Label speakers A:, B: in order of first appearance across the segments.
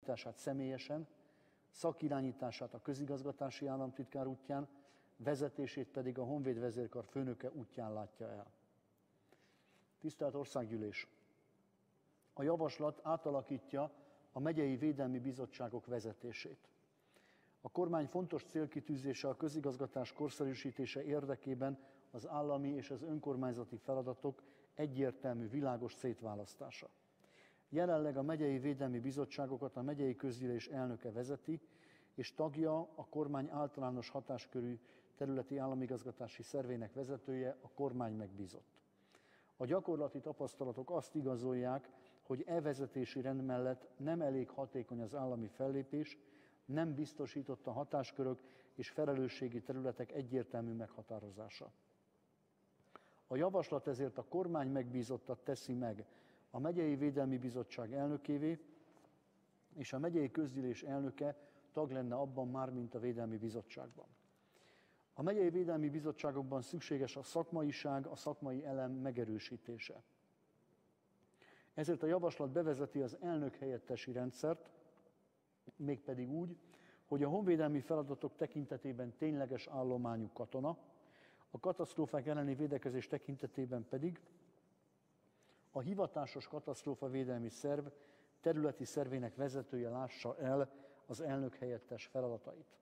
A: személyesen, szakirányítását a közigazgatási államtitkár útján, vezetését pedig a Honvéd vezérkar főnöke útján látja el. Tisztelt Országgyűlés! A javaslat átalakítja a megyei védelmi bizottságok vezetését. A kormány fontos célkitűzése a közigazgatás korszerűsítése érdekében az állami és az önkormányzati feladatok egyértelmű, világos szétválasztása. Jelenleg a megyei védelmi bizottságokat a megyei közgyűlés elnöke vezeti, és tagja a kormány általános hatáskörű területi államigazgatási szervének vezetője, a kormány megbízott. A gyakorlati tapasztalatok azt igazolják, hogy vezetési rend mellett nem elég hatékony az állami fellépés, nem biztosított a hatáskörök és felelősségi területek egyértelmű meghatározása. A javaslat ezért a kormány megbízottat teszi meg a megyei védelmi bizottság elnökévé, és a megyei közgyűlés elnöke tag lenne abban már, mint a védelmi bizottságban. A megyei védelmi bizottságokban szükséges a szakmaiság, a szakmai elem megerősítése. Ezért a javaslat bevezeti az elnök helyettesi rendszert, mégpedig úgy, hogy a honvédelmi feladatok tekintetében tényleges állományú katona, a katasztrófák elleni védekezés tekintetében pedig a hivatásos katasztrófavédelmi szerv területi szervének vezetője lássa el az elnök helyettes feladatait.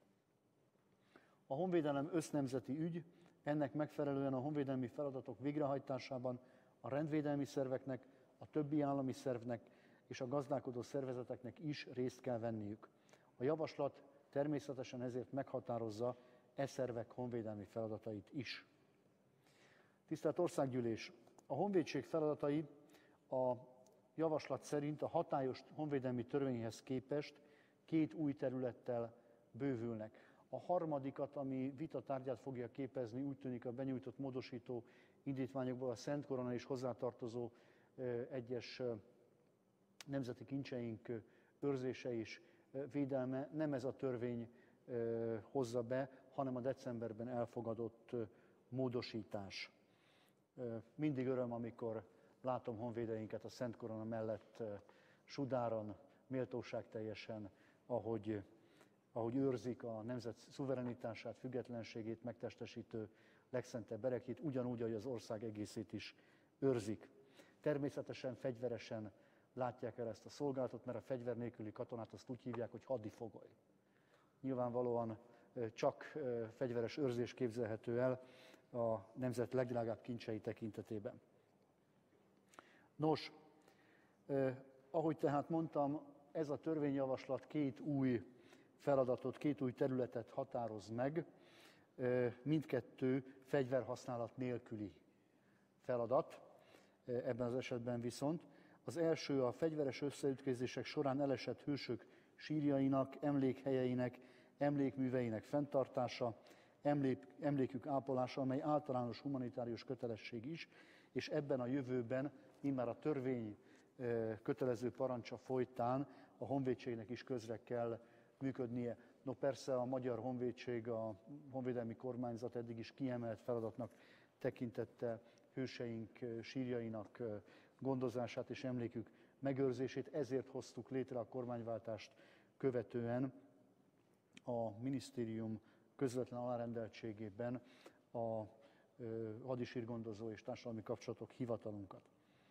A: A honvédelem össznemzeti ügy, ennek megfelelően a honvédelmi feladatok végrehajtásában a rendvédelmi szerveknek, a többi állami szervnek és a gazdálkodó szervezeteknek is részt kell venniük. A javaslat természetesen ezért meghatározza szervek honvédelmi feladatait is. Tisztelt Országgyűlés! A honvédség feladatai a javaslat szerint a hatályos honvédelmi törvényhez képest 2 új területtel bővülnek. A harmadikat, ami vita tárgyát fogja képezni, úgy tűnik a benyújtott módosító indítványokból a Szent Korona és hozzátartozó egyes nemzeti kincseink őrzése és védelme, nem ez a törvény hozza be, hanem a decemberben elfogadott módosítás. Mindig öröm, amikor látom honvédeinket a Szent Korona mellett sudáron, méltóságteljesen, ahogy őrzik a nemzet szuverenitását, függetlenségét megtestesítő legszentebb erekét, ugyanúgy, ahogy az ország egészét is őrzik. Természetesen fegyveresen látják el ezt a szolgálatot, mert a fegyver nélküli katonát azt úgy hívják, hogy hadifogoly. Nyilvánvalóan csak fegyveres őrzés képzelhető el a nemzet legdrágább kincsei tekintetében. Nos, ahogy tehát mondtam, ez a törvényjavaslat 2 új feladatot, 2 új területet határoz meg, mindkettő fegyverhasználat nélküli feladat, ebben az esetben viszont. Az első a fegyveres összeütközések során elesett hősök sírjainak, emlékhelyeinek, emlékműveinek fenntartása, emlékük ápolása, amely általános humanitárius kötelesség is, és ebben a jövőben, immár a törvény kötelező parancsa folytán a honvédségnek is közre kell működnie. No persze a Magyar Honvédség, a honvédelmi kormányzat eddig is kiemelt feladatnak tekintette hőseink sírjainak gondozását és emlékük megőrzését, ezért hoztuk létre a kormányváltást követően a minisztérium közvetlen alárendeltségében a hadisírgondozó és társadalmi kapcsolatok hivatalunkat.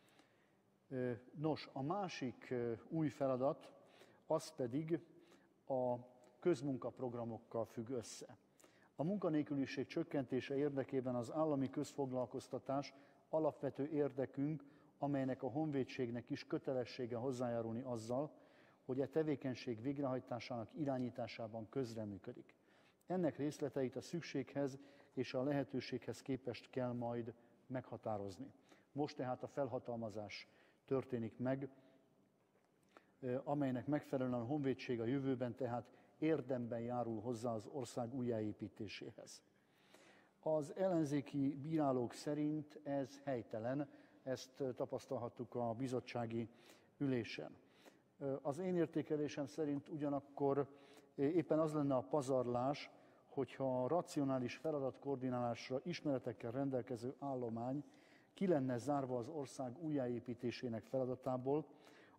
A: Nos, a másik új feladat, az pedig a közmunkaprogramokkal függ össze. A munkanélküliség csökkentése érdekében az állami közfoglalkoztatás alapvető érdekünk, amelynek a honvédségnek is kötelessége hozzájárulni azzal, hogy a tevékenység végrehajtásának irányításában közreműködik. Ennek részleteit a szükséghez és a lehetőséghez képest kell majd meghatározni. Most tehát a felhatalmazás történik meg, amelynek megfelelően a honvédség a jövőben tehát érdemben járul hozzá az ország újjáépítéséhez. Az ellenzéki bírálók szerint ez helytelen, ezt tapasztalhattuk a bizottsági ülésen. Az én értékelésem szerint ugyanakkor éppen az lenne a pazarlás, hogyha a racionális feladatkoordinálásra ismeretekkel rendelkező állomány ki lenne zárva az ország újjáépítésének feladatából,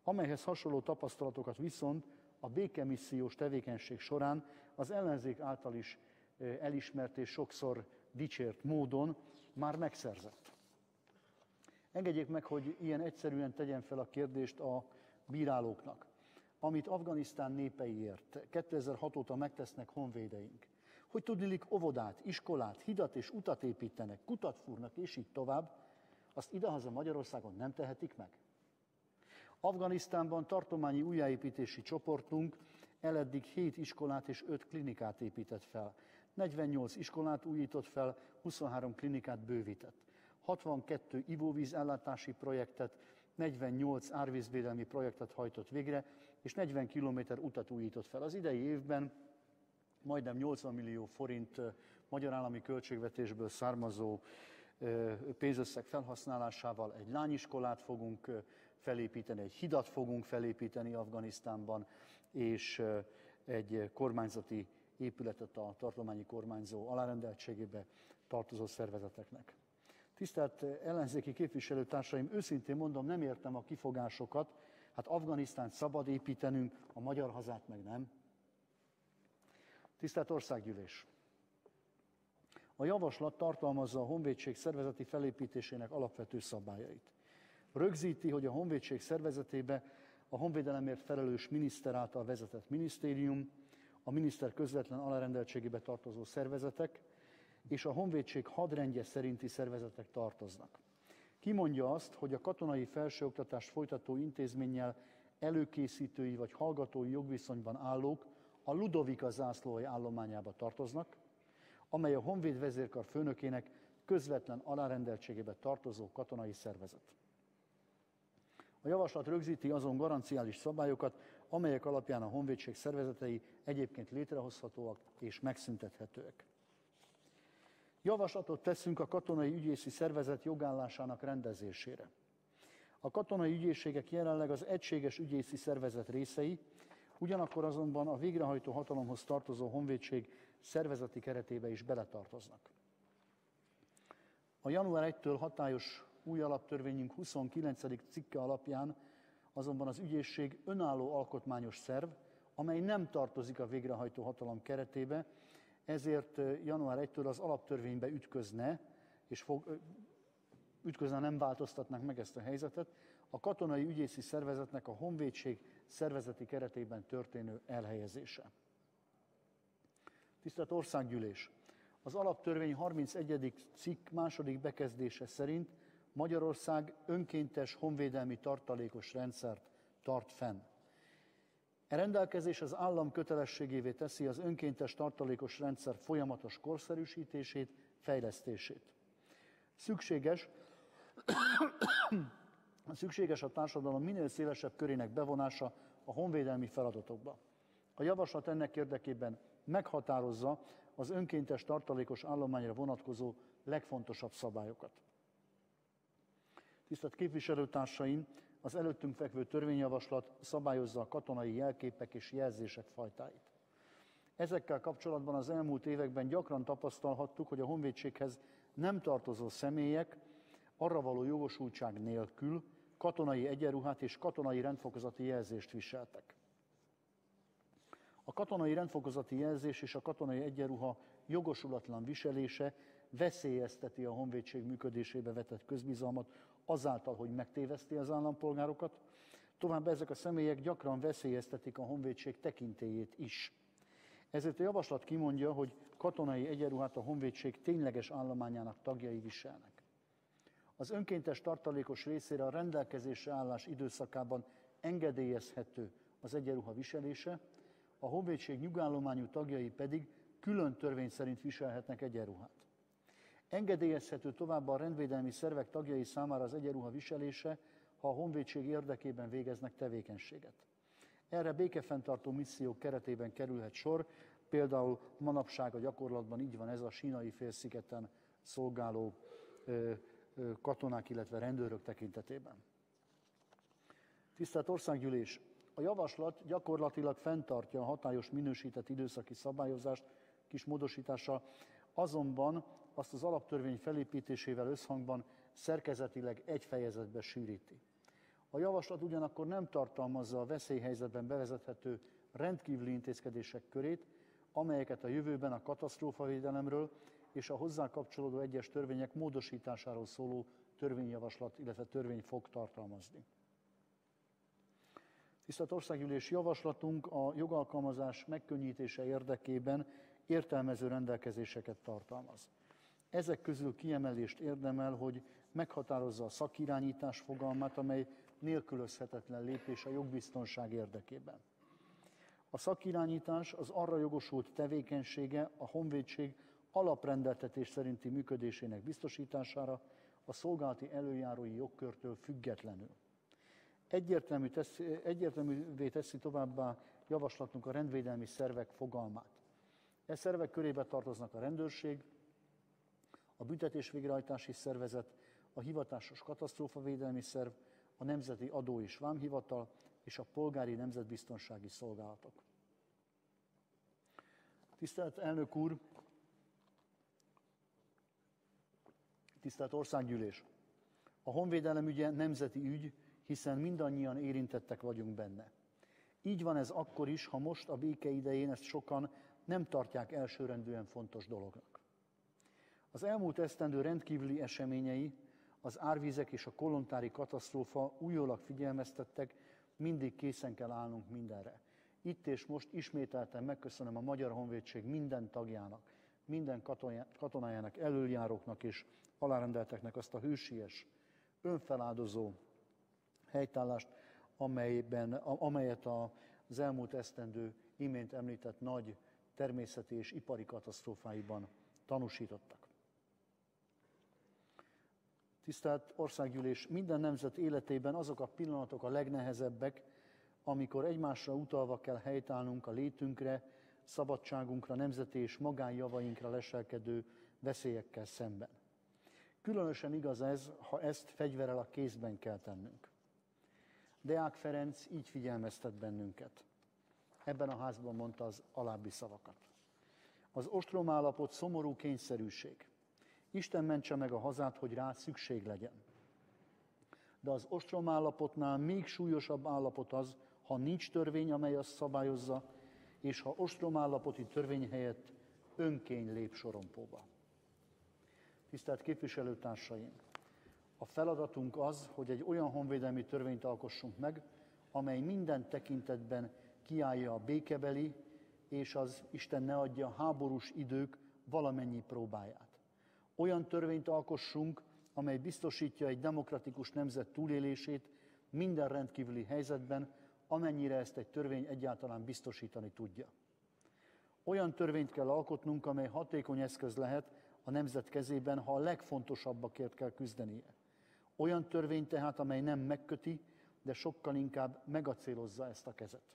A: amelyhez hasonló tapasztalatokat viszont a békemissziós tevékenység során az ellenzék által is elismert és sokszor dicsért módon már megszerzett. Engedjék meg, hogy ilyen egyszerűen tegyem fel a kérdést a bírálóknak. Amit Afganisztán népeiért 2006 óta megtesznek honvédeink, hogy tudniillik óvodát, iskolát, hidat és utat építenek, kutat fúrnak és így tovább, azt idehaza Magyarországon nem tehetik meg? Afganisztánban tartományi újjáépítési csoportunk eleddig 7 iskolát és 5 klinikát épített fel. 48 iskolát újított fel, 23 klinikát bővített. 62 ivóvízellátási projektet, 48 árvízvédelmi projektet hajtott végre, és 40 kilométer utat újított fel. Az idei évben majdnem 80 millió forint magyar állami költségvetésből származó pénzösszeg felhasználásával egy lányiskolát fogunk felépíteni, egy hidat fogunk felépíteni Afganisztánban, és egy kormányzati épületet a tartományi kormányzó alárendeltségébe tartozó szervezeteknek. Tisztelt ellenzéki képviselőtársaim, őszintén mondom, nem értem a kifogásokat, hát Afganisztánt szabad építenünk, a magyar hazát meg nem. Tisztelt Országgyűlés! A javaslat tartalmazza a honvédség szervezeti felépítésének alapvető szabályait. Rögzíti, hogy a honvédség szervezetébe a honvédelemért felelős miniszter által vezetett minisztérium, a miniszter közvetlen alárendeltségébe tartozó szervezetek és a honvédség hadrendje szerinti szervezetek tartoznak. Kimondja azt, hogy a katonai felsőoktatást folytató intézménnyel előkészítői vagy hallgatói jogviszonyban állók a Ludovika zászlóalj állományába tartoznak, amely a Honvéd vezérkar főnökének közvetlen alárendeltségébe tartozó katonai szervezet. A javaslat rögzíti azon garanciális szabályokat, amelyek alapján a honvédség szervezetei egyébként létrehozhatóak és megszüntethetőek. Javaslatot teszünk a katonai ügyészi szervezet jogállásának rendezésére. A katonai ügyészségek jelenleg az egységes ügyészi szervezet részei, ugyanakkor azonban a végrehajtó hatalomhoz tartozó honvédség szervezeti keretébe is beletartoznak. A január 1-től hatályos új alaptörvényünk 29. cikke alapján azonban az ügyészség önálló alkotmányos szerv, amely nem tartozik a végrehajtó hatalom keretébe, ezért január 1-től az alaptörvénybe ütközne, nem változtatnánk meg ezt a helyzetet, a katonai ügyészi szervezetnek a honvédség szervezeti keretében történő elhelyezése. Tisztelt Országgyűlés! Az alaptörvény 31. cikk második bekezdése szerint Magyarország önkéntes honvédelmi tartalékos rendszert tart fenn. E rendelkezés az állam kötelességévé teszi az önkéntes tartalékos rendszer folyamatos korszerűsítését, fejlesztését. Szükséges a társadalom minél szélesebb körének bevonása a honvédelmi feladatokba. A javaslat ennek érdekében meghatározza az önkéntes tartalékos állományra vonatkozó legfontosabb szabályokat. Tisztelt képviselőtársaim, az előttünk fekvő törvényjavaslat szabályozza a katonai jelképek és jelzések fajtáit. Ezekkel kapcsolatban az elmúlt években gyakran tapasztalhattuk, hogy a honvédséghez nem tartozó személyek arra való jogosultság nélkül katonai egyenruhát és katonai rendfokozati jelzést viseltek. A katonai rendfokozati jelzés és a katonai egyenruha jogosulatlan viselése veszélyezteti a honvédség működésébe vetett közbizalmat azáltal, hogy megtéveszti az állampolgárokat, továbbá ezek a személyek gyakran veszélyeztetik a honvédség tekintélyét is. Ezért a javaslat kimondja, hogy katonai egyenruhát a honvédség tényleges állományának tagjai viselnek. Az önkéntes tartalékos részére a rendelkezésre állás időszakában engedélyezhető az egyenruha viselése, a honvédség nyugállományú tagjai pedig külön törvény szerint viselhetnek egyenruhát. Engedélyezhető továbbá a rendvédelmi szervek tagjai számára az egyenruha viselése, ha a honvédség érdekében végeznek tevékenységet. Erre békefenntartó missziók keretében kerülhet sor, például manapság a gyakorlatban így van ez a Sínai-félszigeten szolgáló katonák, illetve rendőrök tekintetében. Tisztelt Országgyűlés! A javaslat gyakorlatilag fenntartja a hatályos minősített időszaki szabályozást, kis módosítása, azonban azt az alaptörvény felépítésével összhangban szerkezetileg egy fejezetbe sűríti. A javaslat ugyanakkor nem tartalmazza a veszélyhelyzetben bevezethető rendkívüli intézkedések körét, amelyeket a jövőben a katasztrófavédelemről és a hozzá kapcsolódó egyes törvények módosításáról szóló törvényjavaslat, illetve törvény fog tartalmazni. Tisztelt Országgyűlés, javaslatunk a jogalkalmazás megkönnyítése érdekében értelmező rendelkezéseket tartalmaz. Ezek közül kiemelést érdemel, hogy meghatározza a szakirányítás fogalmát, amely nélkülözhetetlen lépés a jogbiztonság érdekében. A szakirányítás az arra jogosult tevékenysége a honvédség alaprendeltetés szerinti működésének biztosítására a szolgálati előjárói jogkörtől függetlenül. Egyértelművé teszi továbbá javaslatunk a rendvédelmi szervek fogalmát. E szervek körébe tartoznak a rendőrség, a büntetésvégrehajtási szervezet, a hivatásos katasztrófavédelmi szerv, a Nemzeti Adó- és Vámhivatal és a polgári nemzetbiztonsági szolgálatok. Tisztelt Elnök úr, tisztelt Országgyűlés! A honvédelem ügye nemzeti ügy, hiszen mindannyian érintettek vagyunk benne. Így van ez akkor is, ha most a béke idején ezt sokan nem tartják elsőrendűen fontos dolognak. Az elmúlt esztendő rendkívüli eseményei, az árvizek és a kolontári katasztrófa újólag figyelmeztettek, mindig készen kell állnunk mindenre. Itt és most ismételten megköszönöm a Magyar Honvédség minden tagjának, minden katonájának, elöljáróknak és alárendelteknek azt a hősies, önfeláldozó helytállást, amelyet az elmúlt esztendő imént említett nagy természeti és ipari katasztrófáiban tanúsítottak. Tisztelt Országgyűlés, minden nemzet életében azok a pillanatok a legnehezebbek, amikor egymásra utalva kell helytállnunk a létünkre, szabadságunkra, nemzeti és magánjavainkra leselkedő veszélyekkel szemben. Különösen igaz ez, ha ezt fegyverrel a kézben kell tennünk. Deák Ferenc így figyelmeztet bennünket. Ebben a házban mondta az alábbi szavakat. Az ostromállapot szomorú kényszerűség. Isten mentse meg a hazát, hogy rá szükség legyen. De az ostromállapotnál még súlyosabb állapot az, ha nincs törvény, amely azt szabályozza, és ha ostromállapoti törvény helyett önkény lép sorompóba. Tisztelt képviselőtársaim! A feladatunk az, hogy egy olyan honvédelmi törvényt alkossunk meg, amely minden tekintetben kiállja a békebeli és az Isten ne adja háborús idők valamennyi próbáját. Olyan törvényt alkossunk, amely biztosítja egy demokratikus nemzet túlélését minden rendkívüli helyzetben, amennyire ezt egy törvény egyáltalán biztosítani tudja. Olyan törvényt kell alkotnunk, amely hatékony eszköz lehet a nemzet kezében, ha a legfontosabbakért kell küzdenie. Olyan törvény tehát, amely nem megköti, de sokkal inkább megacélozza ezt a kezet,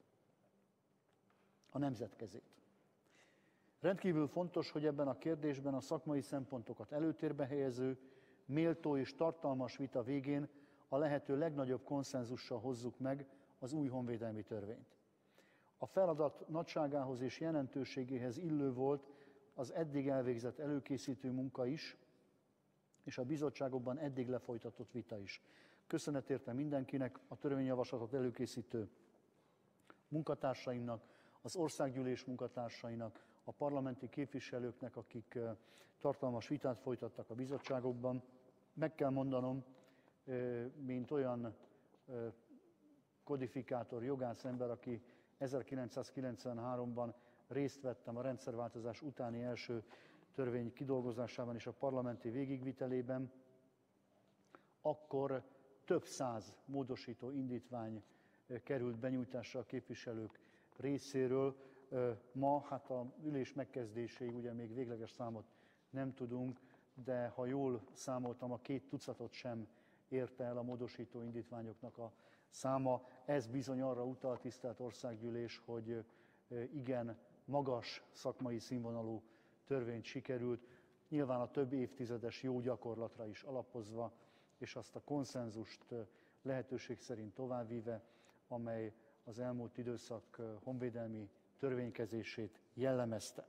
A: a nemzet kezét. Rendkívül fontos, hogy ebben a kérdésben a szakmai szempontokat előtérbe helyező, méltó és tartalmas vita végén a lehető legnagyobb konszenzussal hozzuk meg az új honvédelmi törvényt. A feladat nagyságához és jelentőségéhez illő volt az eddig elvégzett előkészítő munka is, és a bizottságokban eddig lefolytatott vita is. Köszönet érte mindenkinek, a törvényjavaslatot előkészítő munkatársaimnak, az Országgyűlés munkatársainak, a parlamenti képviselőknek, akik tartalmas vitát folytattak a bizottságokban. Meg kell mondanom, mint olyan kodifikátor, jogász ember, aki 1993-ban részt vettem a rendszerváltozás utáni első törvény kidolgozásában és a parlamenti végigvitelében, akkor több száz módosító indítvány került benyújtásra a képviselők részéről. Ma, hát a ülés megkezdéséig ugye még végleges számot nem tudunk, de ha jól számoltam, a 2 tucatot sem érte el a módosító indítványoknak a száma. Ez bizony arra utal, tisztelt Országgyűlés, hogy igen magas szakmai színvonalú törvényt sikerült, nyilván a több évtizedes jó gyakorlatra is alapozva, és azt a konszenzust lehetőség szerint továbbvíve, amely az elmúlt időszak honvédelmi törvénykezését jellemezte.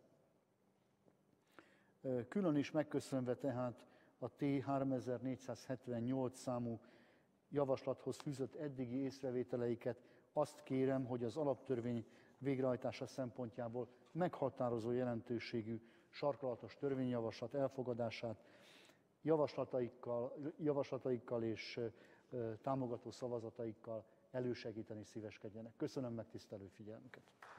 A: Külön is megköszönve tehát a T 3478 számú javaslathoz fűzött eddigi észrevételeiket, azt kérem, hogy az alaptörvény végrehajtása szempontjából meghatározó jelentőségű sarkalatos törvényjavaslat elfogadását javaslataikkal és támogató szavazataikkal elősegíteni szíveskedjenek. Köszönöm megtisztelő figyelmüket.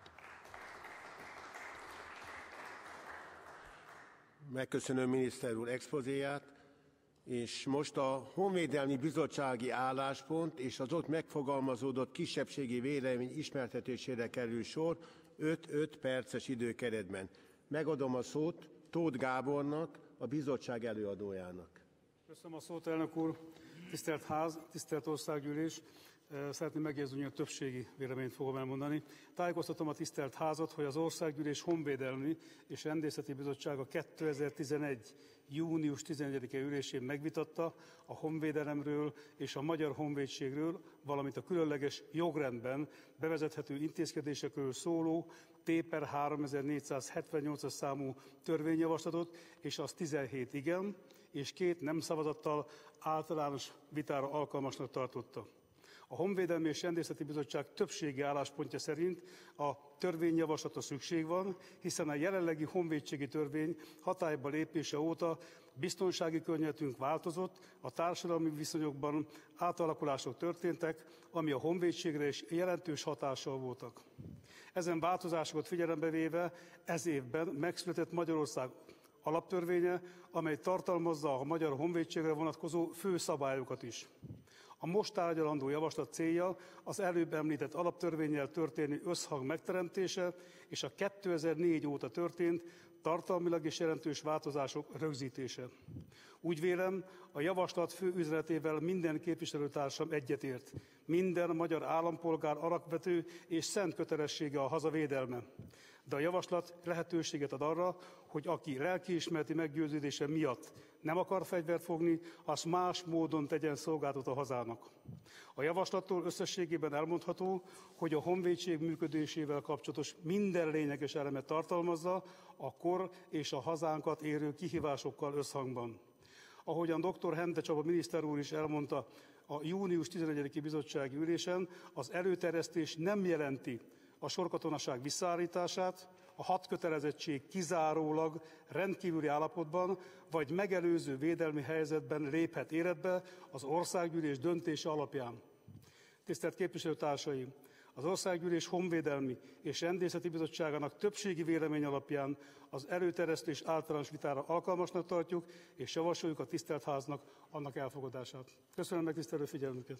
B: Megköszönöm miniszter úr expozéját, és most a Honvédelmi Bizottsági álláspont és az ott megfogalmazódott kisebbségi vélemény ismertetésére kerül sor 5-5 perces időkeretben. Megadom a szót Tóth Gábornak, a bizottság előadójának.
C: Köszönöm a szót, elnök úr! Tisztelt Ház, tisztelt Országgyűlés! Szeretném megjegyezni, hogy a többségi véleményt fogom elmondani. Tájékoztatom a tisztelt Házat, hogy az Országgyűlés Honvédelmi és Rendészeti Bizottsága 2011. június 11-e ülésén megvitatta a honvédelemről és a Magyar Honvédségről, valamint a különleges jogrendben bevezethető intézkedésekről szóló P/3478-as számú törvényjavaslatot, és az 17 igen és 2 nem szavazattal általános vitára alkalmasnak tartotta. A Honvédelmi és Rendészeti Bizottság többségi álláspontja szerint a törvényjavaslatra szükség van, hiszen a jelenlegi honvédségi törvény hatályba lépése óta biztonsági környezetünk változott, a társadalmi viszonyokban átalakulások történtek, ami a honvédségre is jelentős hatással voltak. Ezen változásokat figyelembe véve ez évben megszületett Magyarország alaptörvénye, amely tartalmazza a magyar honvédségre vonatkozó fő szabályokat is. A most tárgyalandó javaslat célja az előbb említett alaptörvénnyel történő összhang megteremtése és a 2004 óta történt tartalmilag is jelentős változások rögzítése. Úgy vélem, a javaslat fő üzenetével minden képviselőtársam egyetért. Minden magyar állampolgár alapvető és szent kötelessége a haza védelme. De a javaslat lehetőséget ad arra, hogy aki lelkiismereti meggyőződése miatt nem akar fegyvert fogni, az más módon tegyen szolgálatot a hazának. A javaslattól összességében elmondható, hogy a honvédség működésével kapcsolatos minden lényeges elemet tartalmazza a kor és a hazánkat érő kihívásokkal összhangban. Ahogyan dr. Hente Csaba miniszter úr is elmondta a június 11-i bizottsági ülésen, az előterjesztés nem jelenti a sorkatonaság visszaállítását, a hadkötelezettség kizárólag rendkívüli állapotban vagy megelőző védelmi helyzetben léphet életbe az Országgyűlés döntése alapján. Tisztelt képviselőtársaim! Az Országgyűlés Honvédelmi és Rendészeti Bizottságának többségi vélemény alapján az előterjesztés általános vitára alkalmasnak tartjuk, és javasoljuk a tisztelt Háznak annak elfogadását. Köszönöm megtisztelő figyelmüket!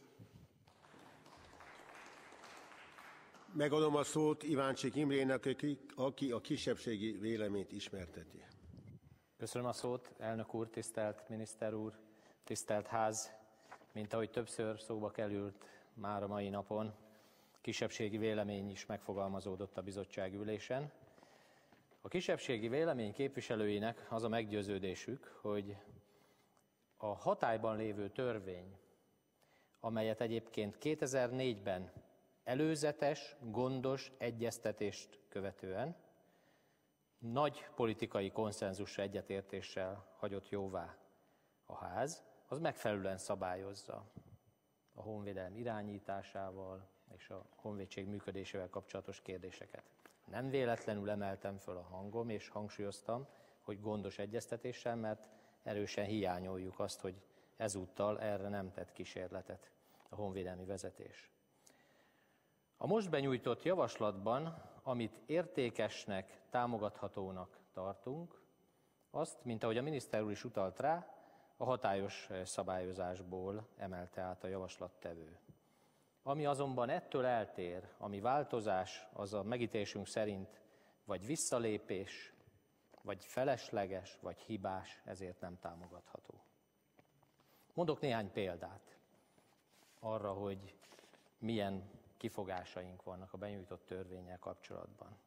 B: Megadom a szót Iváncsik Imrének, aki a kisebbségi véleményt ismerteti.
D: Köszönöm a szót, elnök úr, tisztelt miniszter úr, tisztelt Ház! Mint ahogy többször szóba került már a mai napon, kisebbségi vélemény is megfogalmazódott a bizottság ülésen. A kisebbségi vélemény képviselőinek az a meggyőződésük, hogy a hatályban lévő törvény, amelyet egyébként 2004-ben előzetes, gondos egyeztetést követően nagy politikai konszenzusra, egyetértéssel hagyott jóvá a ház, az megfelelően szabályozza a honvédelem irányításával és a honvédség működésével kapcsolatos kérdéseket. Nem véletlenül emeltem föl a hangom és hangsúlyoztam, hogy gondos egyeztetéssel, mert erősen hiányoljuk azt, hogy ezúttal erre nem tett kísérletet a honvédelmi vezetés. A most benyújtott javaslatban, amit értékesnek, támogathatónak tartunk, azt, mint ahogy a miniszter úr is utalt rá, a hatályos szabályozásból emelte át a javaslattevő. Ami azonban ettől eltér, ami változás, az a megítélésünk szerint vagy visszalépés, vagy felesleges, vagy hibás, ezért nem támogatható. Mondok néhány példát arra, hogy milyen kifogásaink vannak a benyújtott törvénnyel kapcsolatban.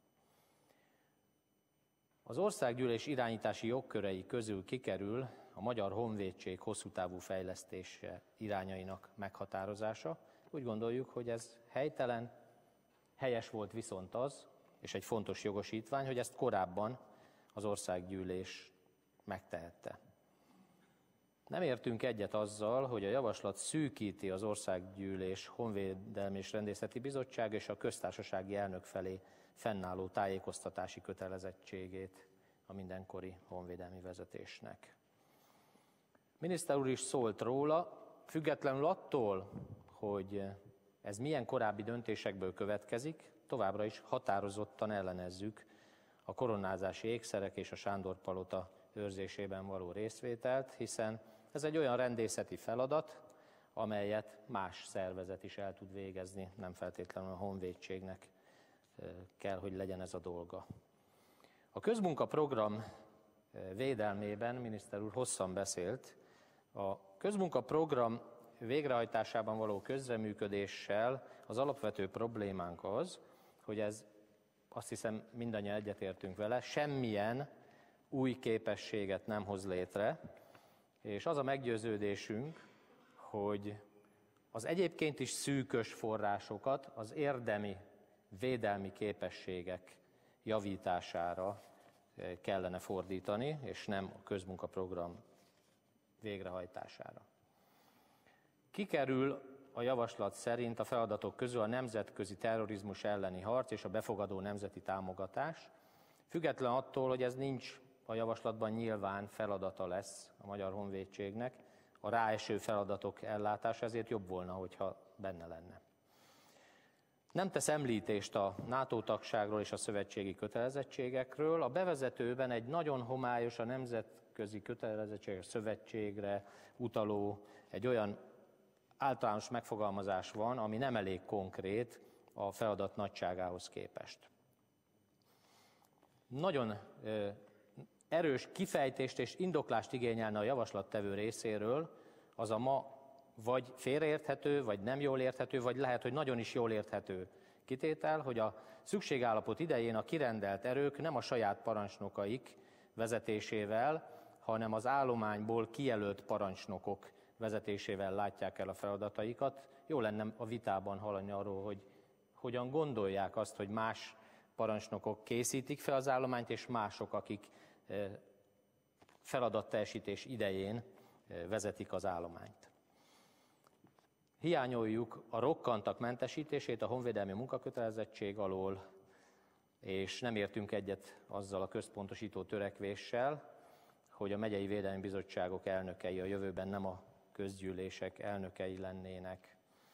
D: Az Országgyűlés irányítási jogkörei közül kikerül a Magyar Honvédség hosszú távú fejlesztése irányainak meghatározása. Úgy gondoljuk, hogy ez helytelen, helyes volt viszont az, és egy fontos jogosítvány, hogy ezt korábban az Országgyűlés megtehette. Nem értünk egyet azzal, hogy a javaslat szűkíti az Országgyűlés Honvédelmi és Rendészeti Bizottság és a köztársasági elnök felé fennálló tájékoztatási kötelezettségét a mindenkori honvédelmi vezetésnek. Miniszter úr is szólt róla, függetlenül attól, hogy ez milyen korábbi döntésekből következik, továbbra is határozottan ellenezzük a koronázási ékszerek és a Sándor-palota őrzésében való részvételt, hiszen ez egy olyan rendészeti feladat, amelyet más szervezet is el tud végezni, nem feltétlenül a honvédségnek kell, hogy legyen ez a dolga. A közmunkaprogram védelmében miniszter úr hosszan beszélt. A közmunkaprogram végrehajtásában való közreműködéssel az alapvető problémánk az, hogy ez, azt hiszem mindannyian egyetértünk vele, semmilyen új képességet nem hoz létre, és az a meggyőződésünk, hogy az egyébként is szűkös forrásokat az érdemi védelmi képességek javítására kellene fordítani, és nem a közmunkaprogram végrehajtására. Kikerül a javaslat szerint a feladatok közül a nemzetközi terrorizmus elleni harc és a befogadó nemzeti támogatás, független attól, hogy ez nincs a javaslatban, nyilván feladata lesz a Magyar Honvédségnek, a ráeső feladatok ellátása, ezért jobb volna, hogyha benne lenne. Nem tesz említést a NATO tagságról és a szövetségi kötelezettségekről. A bevezetőben egy nagyon homályos, a nemzetközi kötelezettségek szövetségre utaló egy olyan általános megfogalmazás van, ami nem elég konkrét a feladat nagyságához képest. Nagyon erős kifejtést és indoklást igényelne a javaslattevő részéről, az a ma vagy félreérthető, vagy nem jól érthető, vagy lehet, hogy nagyon is jól érthető kitétel, hogy a szükségállapot idején a kirendelt erők nem a saját parancsnokaik vezetésével, hanem az állományból kijelölt parancsnokok vezetésével látják el a feladataikat. Jó lenne a vitában hallani arról, hogy hogyan gondolják azt, hogy más parancsnokok készítik fel az állományt, és mások, akik feladatteljesítés idején vezetik az állományt. Hiányoljuk a rokkantak mentesítését a honvédelmi munkakötelezettség alól, és nem értünk egyet azzal a központosító törekvéssel, hogy a megyei védelmi bizottságok elnökei a jövőben nem a közgyűlések elnökei lennének.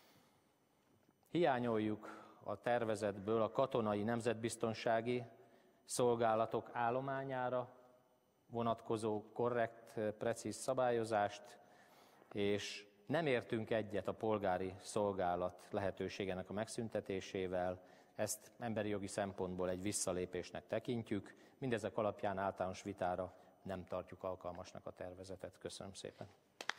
D: Hiányoljuk a tervezetből a katonai nemzetbiztonsági szolgálatok állományára vonatkozó korrekt, precíz szabályozást, és nem értünk egyet a polgári szolgálat lehetőségének a megszüntetésével, ezt emberi jogi szempontból egy visszalépésnek tekintjük, mindezek alapján általános vitára nem tartjuk alkalmasnak a tervezetet. Köszönöm szépen.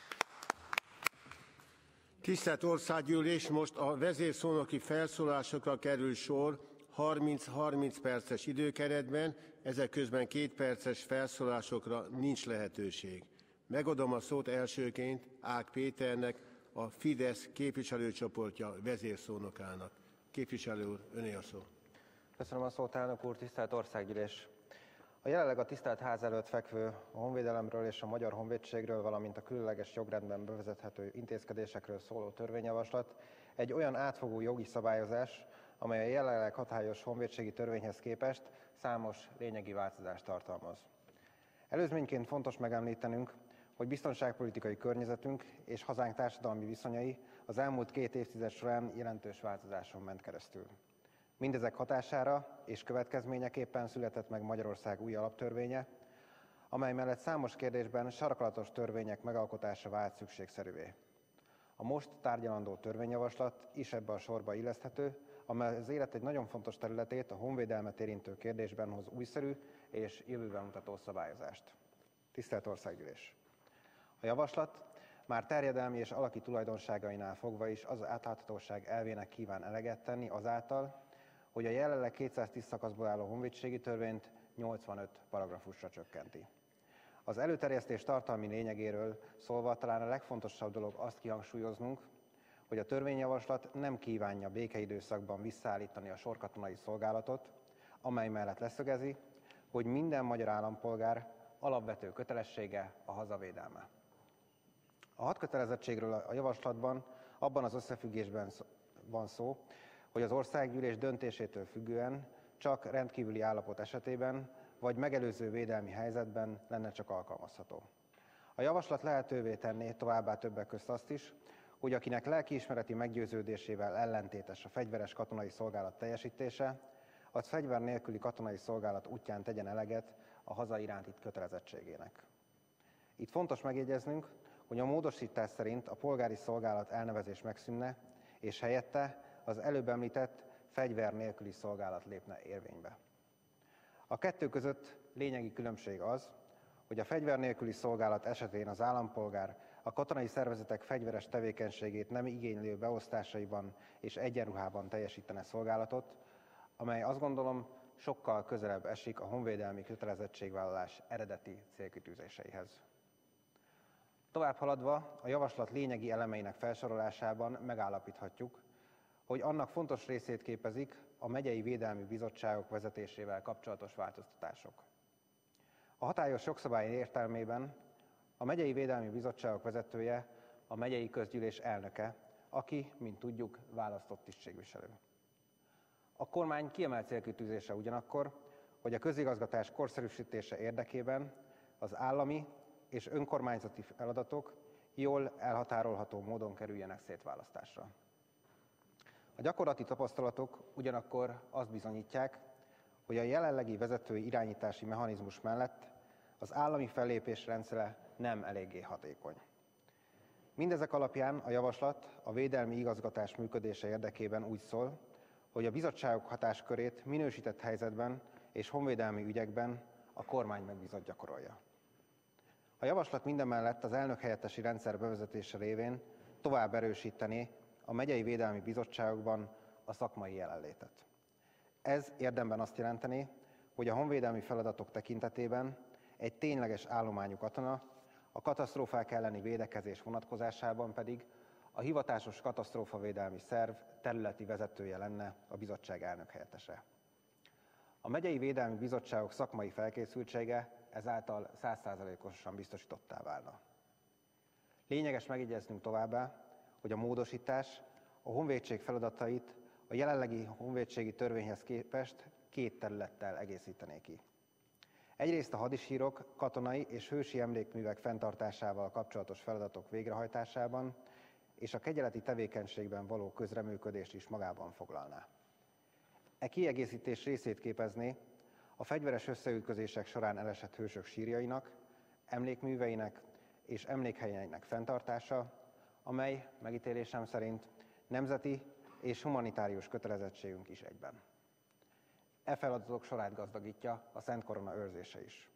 B: Tisztelt Országgyűlés, most a vezérszónoki felszólásokra kerül sor 30-30 perces időkeretben, ezek közben 2 perces felszólásokra nincs lehetőség. Megadom a szót elsőként Ág Péternek, a Fidesz képviselőcsoportja vezérszónokának. Képviselő úr, öné a szó.
E: Köszönöm a szót, elnök úr, tisztelt Országgyűlés! A jelenleg a tisztelt ház előtt fekvő a honvédelemről és a Magyar Honvédségről, valamint a különleges jogrendben bevezethető intézkedésekről szóló törvényjavaslat egy olyan átfogó jogi szabályozás, amely a jelenleg hatályos honvédségi törvényhez képest számos lényegi változást tartalmaz. Előzményként fontos megemlítenünk, hogy biztonságpolitikai környezetünk és hazánk társadalmi viszonyai az elmúlt 2 évtized során jelentős változáson ment keresztül. Mindezek hatására és következményeképpen született meg Magyarország új alaptörvénye, amely mellett számos kérdésben sarkalatos törvények megalkotása vált szükségszerűvé. A most tárgyalandó törvényjavaslat is ebbe a sorba illeszthető, amely az élet egy nagyon fontos területét, a honvédelmet érintő kérdésben hoz újszerű és jövőben mutató szabályozást. Tisztelt Országgyűlés! A javaslat már terjedelmi és alaki tulajdonságainál fogva is az átláthatóság elvének kíván eleget tenni azáltal, hogy a jelenleg 210 szakaszból álló honvédségi törvényt 85 paragrafusra csökkenti. Az előterjesztés tartalmi lényegéről szólva talán a legfontosabb dolog azt kihangsúlyoznunk, hogy a törvényjavaslat nem kívánja békeidőszakban visszaállítani a sorkatonai szolgálatot, amely mellett leszögezi, hogy minden magyar állampolgár alapvető kötelessége a hazavédelme. A hadkötelezettségről a javaslatban abban az összefüggésben van szó, hogy az országgyűlés döntésétől függően csak rendkívüli állapot esetében vagy megelőző védelmi helyzetben lenne csak alkalmazható. A javaslat lehetővé tenné továbbá többek közt azt is, hogy akinek lelkiismereti meggyőződésével ellentétes a fegyveres katonai szolgálat teljesítése, az fegyver nélküli katonai szolgálat útján tegyen eleget a haza iránti kötelezettségének. Itt fontos megjegyeznünk, hogy a módosítás szerint a polgári szolgálat elnevezés megszűnne, és helyette az előbb említett fegyver nélküli szolgálat lépne érvénybe. A kettő között lényegi különbség az, hogy a fegyver nélküli szolgálat esetén az állampolgár a katonai szervezetek fegyveres tevékenységét nem igénylő beosztásaiban és egyenruhában teljesítene szolgálatot, amely azt gondolom sokkal közelebb esik a honvédelmi kötelezettségvállalás eredeti célkitűzéseihez. Tovább haladva a javaslat lényegi elemeinek felsorolásában megállapíthatjuk, hogy annak fontos részét képezik a megyei védelmi bizottságok vezetésével kapcsolatos változtatások. A hatályos jogszabály értelmében a megyei védelmi bizottságok vezetője a megyei közgyűlés elnöke, aki, mint tudjuk, választott tisztségviselő. A kormány kiemelt célkitűzése ugyanakkor, hogy a közigazgatás korszerűsítése érdekében az állami és önkormányzati feladatok jól elhatárolható módon kerüljenek szétválasztásra. A gyakorlati tapasztalatok ugyanakkor azt bizonyítják, hogy a jelenlegi vezetői irányítási mechanizmus mellett az állami fellépés rendszere nem eléggé hatékony. Mindezek alapján a javaslat a védelmi igazgatás működése érdekében úgy szól, hogy a bizottságok hatáskörét minősített helyzetben és honvédelmi ügyekben a kormány megbízott gyakorolja. A javaslat mindemellett az elnökhelyettesi rendszer bevezetése révén tovább erősítené a megyei védelmi bizottságokban a szakmai jelenlétet. Ez érdemben azt jelenteni, hogy a honvédelmi feladatok tekintetében egy tényleges állományú katona, a katasztrófák elleni védekezés vonatkozásában pedig a hivatásos katasztrófavédelmi szerv területi vezetője lenne a bizottság elnökhelyettese. A megyei védelmi bizottságok szakmai felkészültsége ezáltal 100%-osan biztosítottá válna. Lényeges megjegyeznünk továbbá, hogy a módosítás a honvédség feladatait a jelenlegi honvédségi törvényhez képest két területtel egészítené ki. Egyrészt a hadisírok, katonai és hősi emlékművek fenntartásával kapcsolatos feladatok végrehajtásában és a kegyeleti tevékenységben való közreműködést is magában foglalná. E kiegészítés részét képezné a fegyveres összeütközések során elesett hősök sírjainak, emlékműveinek és emlékhelyeinek fenntartása, amely megítélésem szerint nemzeti és humanitárius kötelezettségünk is egyben. E feladatok sorát gazdagítja a Szent Korona őrzése is.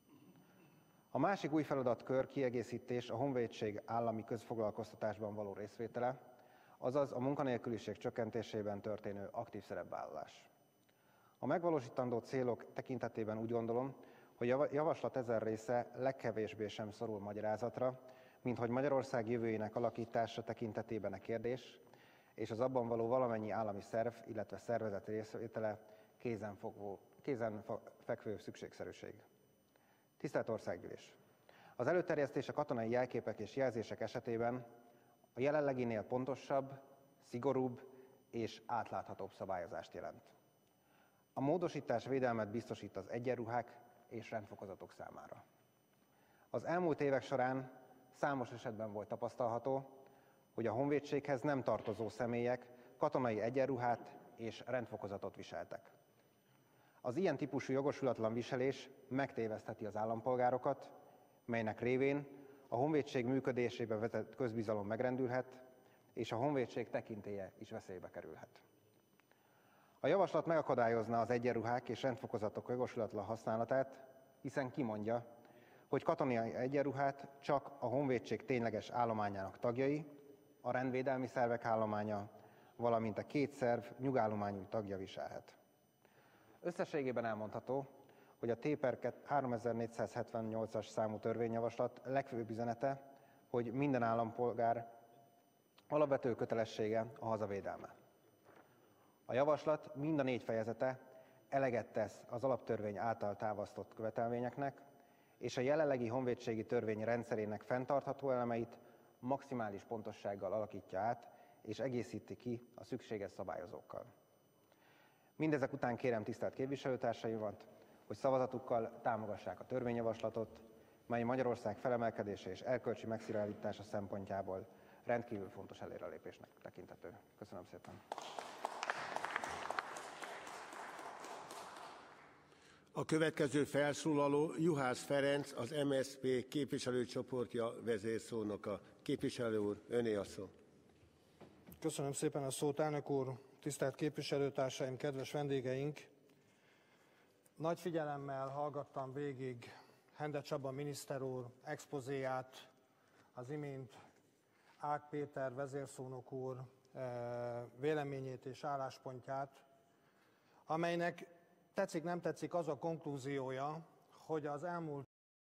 E: A másik új feladatkör kiegészítés a honvédség állami közfoglalkoztatásban való részvétele, azaz a munkanélküliség csökkentésében történő aktív szerepvállalás. A megvalósítandó célok tekintetében úgy gondolom, hogy a javaslat ezen része legkevésbé sem szorul magyarázatra, mint hogy Magyarország jövőjének alakítása tekintetében a kérdés, és az abban való valamennyi állami szerv, illetve szervezet részvétele kézenfekvő szükségszerűség. Tisztelt Országgyűlés! Az előterjesztés a katonai jelképek és jelzések esetében a jelenleginél pontosabb, szigorúbb és átláthatóbb szabályozást jelent. A módosítás védelmet biztosít az egyenruhák és rendfokozatok számára. Az elmúlt évek során számos esetben volt tapasztalható, hogy a honvédséghez nem tartozó személyek katonai egyenruhát és rendfokozatot viseltek. Az ilyen típusú jogosulatlan viselés megtévesztheti az állampolgárokat, melynek révén a honvédség működésébe vetett közbizalom megrendülhet, és a honvédség tekintélye is veszélybe kerülhet. A javaslat megakadályozná az egyenruhák és rendfokozatok jogosulatlan használatát, hiszen kimondja, hogy katonai egyenruhát csak a honvédség tényleges állományának tagjai, a rendvédelmi szervek állománya, valamint a két szerv nyugállományú tagja viselhet. Összességében elmondható, hogy a T/per 3478-as számú törvényjavaslat legfőbb üzenete, hogy minden állampolgár alapvető kötelessége a hazavédelme. A javaslat mind a 4 fejezete eleget tesz az alaptörvény által támasztott követelményeknek, és a jelenlegi honvédségi törvény rendszerének fenntartható elemeit maximális pontossággal alakítja át és egészíti ki a szükséges szabályozókkal. Mindezek után kérem tisztelt képviselőtársaimat, hogy szavazatukkal támogassák a törvényjavaslatot, mely Magyarország felemelkedése és erkölcsi megszilárdítása szempontjából rendkívül fontos előrelépésnek tekinthető. Köszönöm szépen!
B: A következő felszólaló Juhász Ferenc, az MSZP képviselőcsoportja vezérszónoka. Képviselő úr, öné a szó.
F: Köszönöm szépen a szót, elnök úr, tisztelt képviselőtársaim, kedves vendégeink! Nagy figyelemmel hallgattam végig Hende Csaba miniszter úr expozéját, az imént Ág Péter vezérszónok úr véleményét és álláspontját, amelynek tetszik, nem tetszik az a konklúziója, hogy az elmúlt